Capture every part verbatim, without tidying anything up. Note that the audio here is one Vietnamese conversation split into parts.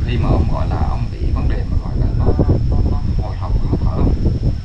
khi mà ông gọi là ông bị vấn đề mà gọi là nó nó, nó hồi hộp khó thở không?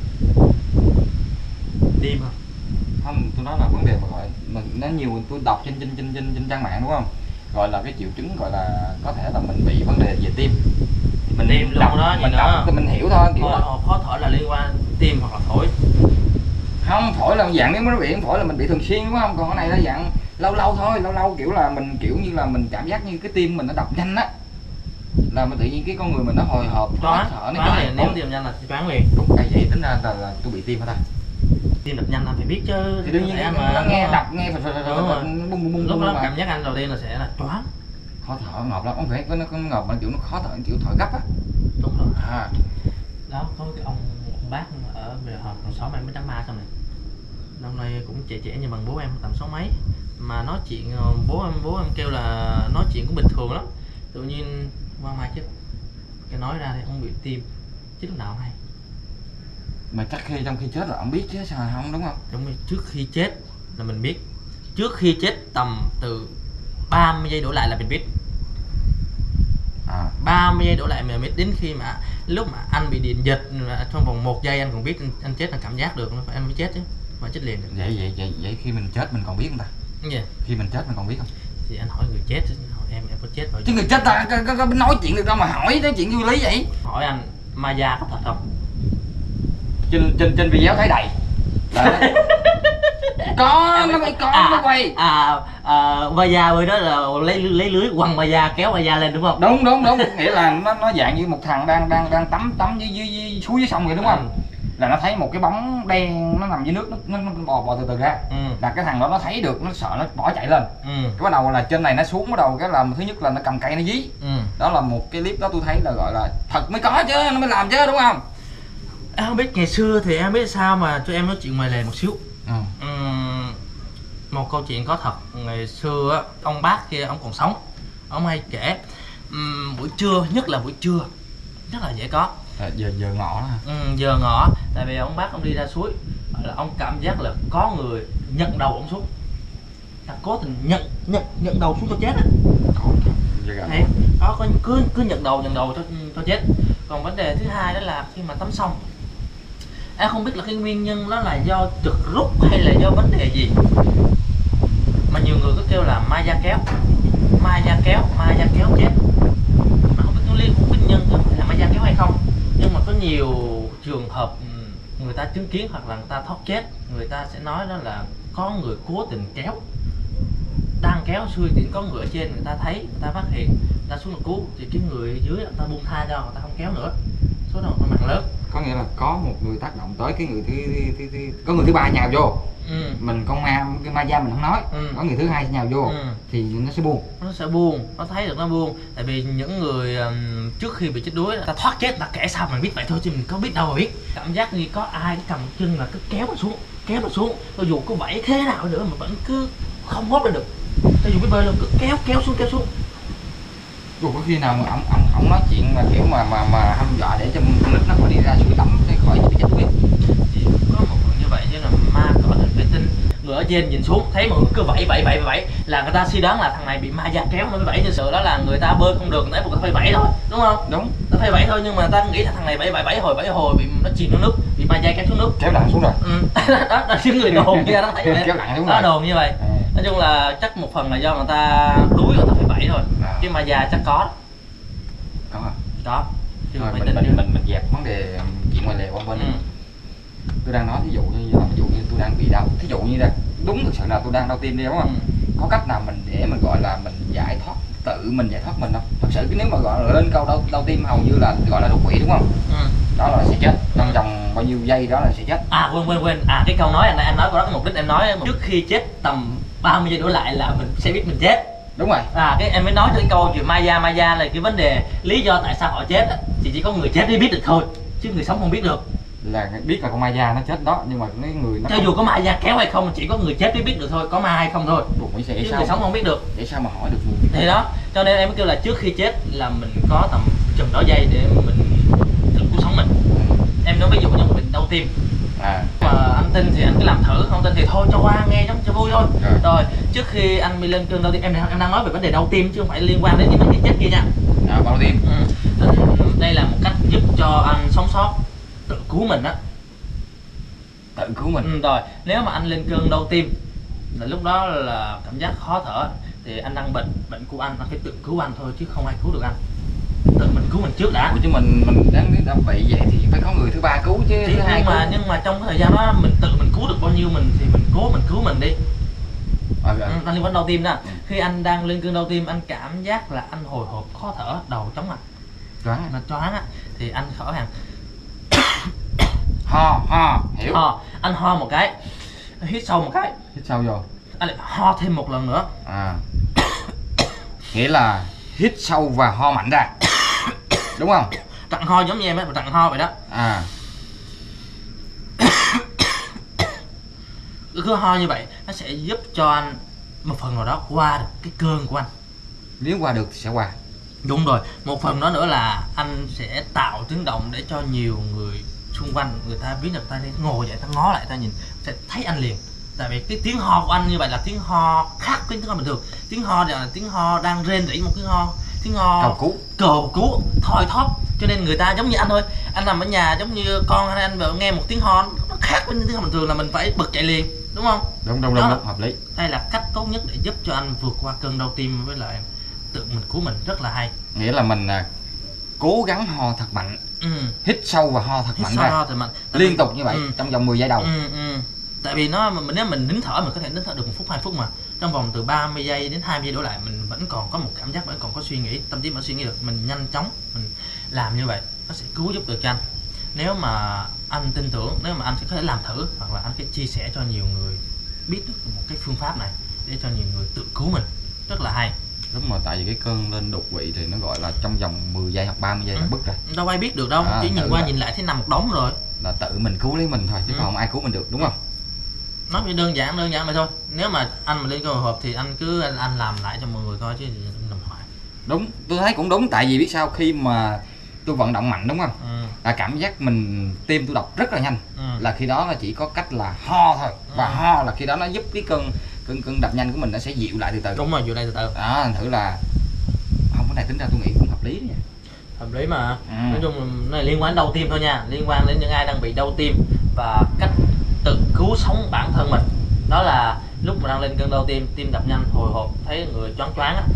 Tim không? Không, tôi nói là vấn đề mà gọi mình nó nhiều, tôi đọc trên trên trên trên, trên trang mạng đúng không, gọi là cái triệu chứng gọi là có thể là mình bị vấn đề về tim. Mình tim luôn đọc, đó, gì mình nữa đọc thì mình hiểu thôi, kiểu là khó thở là liên quan tim hoặc là phổi. Không, phổi là dạng nếu nó bị phổi là mình bị thường xuyên đúng không, còn cái này là dạng lâu lâu thôi, lâu lâu kiểu là mình kiểu như là mình cảm giác như cái tim mình nó đập nhanh á, là mình tự nhiên cái con người mình nó hồi hộp khó thở, nó choáng liền, nếu tim nhanh là choáng liền. Đúng, cái vậy tính ra là, là tôi bị tim hả ta? Tim đập nhanh là phải biết chứ. Thì đương nhiên anh mà nó nghe đập nghe phật phật phật bung bung bung. Lúc đó cảm giác anh đầu tiên là sẽ là choáng, khó thở ngợp lắm, không phải có nó có ngợp mà kiểu nó khó thở kiểu thở gấp á. Đúng rồi. À. Đó có cái ông, ông bác ở về họp hàng xóm em mới đám ma xong này, năm nay cũng trẻ trẻ như bằng bố em tầm sáu mấy, mà nói chuyện bố em bố em kêu là nói chuyện cũng bình thường lắm, tự nhiên qua mai chết, cái nói ra thì ông bị tim chết lúc nào hay. Mà chắc khi trong khi chết là ông biết chứ sao không, đúng không? Đúng rồi, trước khi chết là mình biết, trước khi chết tầm từ ba mươi giây đổ lại là mình biết. À. ba mươi giây đổ lại mình biết, đến khi mà lúc mà anh bị điện giật trong vòng một giây anh còn biết anh, anh chết là cảm giác được, phải anh mới chết chứ, mà chết liền được. Vậy vậy vậy vậy khi mình chết mình còn biết không ta? Gì? Khi mình chết mình còn biết không? Thì anh hỏi người chết, hỏi em em có chết rồi. Chứ người chết ta có, có, có nói chuyện được đâu mà hỏi tới chuyện vô lý vậy? Hỏi anh ma da có thật không? Trên trên trên video thấy đầy. Có nó mới có à, nó quay. À, à ma da bên đó là lấy lấy lưới quăng ma da kéo ma da lên đúng không? Đúng đúng đúng, nghĩa là nó nó dạng như một thằng đang đang đang tắm tắm dưới dưới, dưới suối dưới sông vậy đúng không? Ừ. Là nó thấy một cái bóng đen nó nằm dưới nước, nó, nó, nó bò bò từ từ ra. Ừ. Là cái thằng đó nó thấy được, nó sợ nó bỏ chạy lên. Ừ. Cái bắt đầu là trên này nó xuống, bắt đầu cái là thứ nhất là nó cầm cây nó dí. Ừ. Đó là một cái clip đó tôi thấy là gọi là thật mới có chứ, nó mới làm chứ đúng không? Em không biết ngày xưa thì em biết sao mà cho em nói chuyện ngoài lề một xíu. Ừ. Uhm, một câu chuyện có thật ngày xưa á, ông bác kia ông còn sống, ông hay kể um, buổi trưa, nhất là buổi trưa rất là dễ có. À, giờ giờ ngọ đó hả? Ừ, giờ ngọ, tại vì ông bác ông đi ra suối là ông cảm giác là có người nhận đầu ông xuống, là cố tình nhận nhận nhận đầu xuống cho chết á. Thế đó, có cứ cứ nhận đầu nhận đầu cho cho chết. Còn vấn đề thứ hai đó là khi mà tắm xong, em không biết là cái nguyên nhân đó là do trật rút hay là do vấn đề gì mà nhiều người cứ kêu là ma da kéo, ma da kéo, ma da kéo chết, mà không biết nó liên nguyên nhân là ma da kéo hay không. Nhưng mà có nhiều trường hợp người ta chứng kiến hoặc là người ta thoát chết, người ta sẽ nói đó là có người cố tình kéo, đang kéo xuôi thì có người ở trên, người ta thấy, người ta phát hiện, người ta xuống là cứu, thì cái người ở dưới người ta buông tha cho, người ta không kéo nữa, số đó là mạng lớn. Có nghĩa là có một người tác động tới cái người thứ, thứ, thứ, thứ có người thứ ba nhào vô. Ừ. Mình con ma cái ma da mình không nói. Ừ. Có người thứ hai nhào vô. Ừ. Thì nó sẽ buông, nó sẽ buông, nó thấy được nó buông. Tại vì những người um, trước khi bị chết đuối ta thoát chết, ta kể sao mình biết vậy thôi chứ mình có biết đâu mà biết. Cảm giác như có ai cầm chân là cứ kéo nó xuống, kéo nó xuống, cho dù có vẫy thế nào nữa mà vẫn cứ không hốt lên được, cho dù biết bơi luôn cứ kéo kéo xuống kéo xuống. Dù có khi nào mà ổng ổng ổng nói chuyện mà kiểu mà mà mà hăm dọa để cho con nít nó khỏi đi ra suối tắm để khỏi bị chết đuối. Thì có một người như vậy chứ là ma có thể vệ tinh. Người ở trên nhìn xuống thấy mọi người cứ vẫy vẫy vẫy vẫy là người ta suy đoán là thằng này bị ma da kéo nó mới vẫy, nhưng sự đó là người ta bơi không được, người ta buộc phải vẫy thôi, đúng không? Đúng. Nó phải vẫy thôi, nhưng mà ta nghĩ là thằng này vẫy vẫy vẫy hồi vẫy hồi bị nó chìm xuống nước, bị ma da kéo xuống nước, kéo lặn xuống rồi. Ừ. đó đó những người đồn kia đó thấy vậy. Kéo lặn xuống đó rồi. Đồn như vậy. À. Nói chung là chắc một phần là do người ta đuối, người ta phải vẫy thôi. À. Cái ma da chắc có. Có hả? Có. Chứ thôi, mình, mình, mình mình dẹp vấn đề chuyện ngoài lề qua bên. Ừ. Tôi đang nói thí dụ như là ví dụ như tôi đang bị đau, thí dụ như là đúng thực sự là tôi đang đau tim đi đúng không? Ừ. Có cách nào mình để mình gọi là mình giải thoát, tự mình giải thoát mình không? Thật sự cái nếu mà gọi là lên câu đau đau tim hầu như là gọi là đột quỵ đúng không? Ừ. Đó là sẽ chết trong vòng bao nhiêu giây đó là sẽ chết. À quên quên quên à cái câu nói anh anh nói có đó, cái mục đích em nói trước khi chết tầm ba mươi giây đổ lại là mình sẽ biết mình chết. Đúng rồi. À cái em mới nói cái câu chuyện ma da ma da là cái vấn đề lý do tại sao họ chết thì chỉ có người chết mới biết được thôi, chứ người sống không biết được. Là biết là con ma da nó chết đó, nhưng mà cái người nó cho không... dù có ma da kéo hay không chỉ có người chết mới biết được thôi, có ma hay không thôi. Buộc sẽ chứ sao? người sống không biết được. Để sao mà hỏi được người thì đó cho nên em mới kêu là trước khi chết là mình có tầm chừng đó giây để mình tự cứu sống mình. Ừ. Em nói ví dụ như mình đau tim, À. Mà anh tin thì anh cứ làm thử, không tin thì thôi cho qua nghe giống cho vui thôi. Rồi. Rồi trước khi anh bị lên cơn đau tim, em em đang nói về vấn đề đau tim chứ không phải liên quan đến những vấn đề chết kia nha. À, đau tim. Ừ. Đây là một cách giúp cho anh sống sót, tự cứu mình á. Tự cứu mình. Ừ, rồi nếu mà anh lên cơn đau tim là lúc đó là cảm giác khó thở thì anh đang bệnh, bệnh của anh, anh phải tự cứu anh thôi chứ không ai cứu được anh. Tự mình cứu mình trước đã. Ủa, chứ mình mình đang đang bị vậy thì phải có người thứ ba cứu chứ. Thì, thứ hai nhưng mà cứu. nhưng mà trong cái thời gian đó mình tự mình cứu được bao nhiêu mình thì mình cố mình cứu mình đi. À, rồi. Ừ, anh liên quan đau tim nè. Ừ. Khi anh đang lên cơn đau tim anh cảm giác là anh hồi hộp, khó thở, đầu chóng mặt, Choáng. mà choáng á thì anh khỏi hàng Ho ho hiểu. ho, anh ho một cái, hít sâu một cái, Hít sâu vô. anh lại ho thêm một lần nữa. À. Nghĩa là hít sâu và ho mạnh ra. Đúng không? Trận ho giống như em ấy, trận ho vậy đó. À. Cứ ho như vậy nó sẽ giúp cho anh một phần nào đó qua được cái cơn của anh. Nếu qua được thì sẽ qua. Đúng rồi, một phần đó nữa là anh sẽ tạo tiếng động để cho nhiều người xung quanh người ta biết, được ta ngồi dậy, ta ngó lại, ta nhìn sẽ thấy anh liền. Tại vì cái tiếng ho của anh như vậy là tiếng ho khác với tiếng ho bình thường. Tiếng ho là tiếng ho đang rên rỉ, một tiếng ho, tiếng ho Cầu cứu. cầu cứu, thoi thóp. Cho nên người ta giống như anh thôi, anh nằm ở nhà giống như con hay anh vợ nghe một tiếng ho nó khác với tiếng ho bình thường là mình phải bật chạy liền, đúng không? Đúng đúng đúng, đúng hợp lý. Đây là cách tốt nhất để giúp cho anh vượt qua cơn đau tim, với lại tự mình cứu mình, rất là hay. Nghĩa là mình à, cố gắng ho thật mạnh. Ừ. Hít sâu và ho thật Hít mạnh sâu ra. ho thật mạnh. Liên mình... tục như vậy. Ừ. Trong vòng mười giây đầu. Ừ, ừ. Tại vì nó mình nếu mình nín thở mình có thể nín thở được một phút hai phút, mà trong vòng từ ba mươi giây đến hai mươi giây đổ lại mình vẫn còn có một cảm giác, vẫn còn có suy nghĩ, tâm trí vẫn suy nghĩ được, mình nhanh chóng mình làm như vậy nó sẽ cứu giúp được cho anh. Nếu mà anh tin tưởng, nếu mà anh sẽ có thể làm thử, hoặc là anh sẽ chia sẻ cho nhiều người biết được một cái phương pháp này để cho nhiều người tự cứu mình, rất là hay. Đúng rồi, tại vì cái cơn lên đột quỵ thì nó gọi là trong vòng mười giây hoặc ba mươi giây là Ừ. bứt rồi. Đâu ai biết được đâu, À, chỉ nhìn qua là... nhìn lại thấy nằm một đống rồi. Là tự mình cứu lấy mình thôi chứ Ừ. còn không ai cứu mình được, đúng không? Nói như đơn giản đơn giản vậy thôi. Nếu mà anh mà lên cơ hội hộp thì anh cứ anh, anh làm lại cho mọi người coi chứ đừng làm hoài. Đúng, tôi thấy cũng đúng, tại vì biết sao, khi mà tôi vận động mạnh đúng không? Ừ. Là cảm giác mình tim tôi đập rất là nhanh. Ừ. Là khi đó là chỉ có cách là ho thôi. Và Ừ. ho là khi đó nó giúp cái cơn cơn cơn đập nhanh của mình nó sẽ dịu lại từ từ. Đúng rồi, vừa đây từ từ. Đó, thành thử là không, cái này tính ra tôi nghĩ cũng hợp lý nha. Hợp lý mà. Ừ. Nói chung là nó là liên quan đến đau tim thôi nha, liên quan đến những ai đang bị đau tim và cách tự cứu sống bản thân mình. Đó là lúc mà đang lên cơn đau tim, tim đập nhanh, hồi hộp, thấy người choáng choáng á,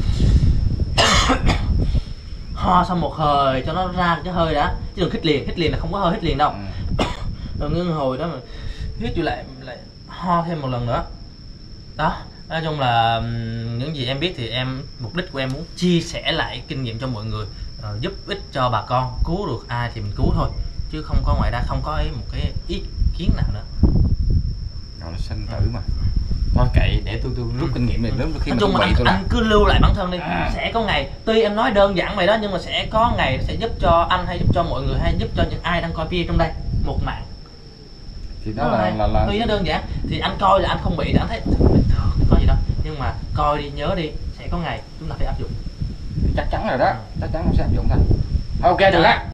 ho xong một hơi cho nó ra cái hơi đã, chứ đừng hít liền, hít liền là không có hơi hít liền đâu. Ừ. Rồi ngưng hồi đó mà hít vô lại lại ho thêm một lần nữa. Đó, nói chung là những gì em biết thì em, mục đích của em muốn chia sẻ lại kinh nghiệm cho mọi người, uh, giúp ích cho bà con, cứu được ai thì mình cứu thôi, chứ không có ngoài ra không có một cái ý kiến nào nữa. Rồi nó sinh tử mà. Thôi kệ, để tôi tôi rút kinh nghiệm này lớn khi Nói mà chung tôi là bị anh, tôi làm. anh cứ lưu lại bản thân đi. À. Sẽ có ngày, tuy em nói đơn giản vậy đó, nhưng mà sẽ có ngày sẽ giúp cho anh, hay giúp cho mọi người, hay giúp cho những ai đang coi video trong đây một mạng. Thì đó là, là, là... Tuy nó đơn giản thì anh coi là anh không bị thì anh thấy bình thường, không có gì đâu, nhưng mà coi đi, nhớ đi, sẽ có ngày chúng ta phải áp dụng. Chắc chắn rồi đó, chắc chắn không sẽ áp dụng thôi. Ok được á.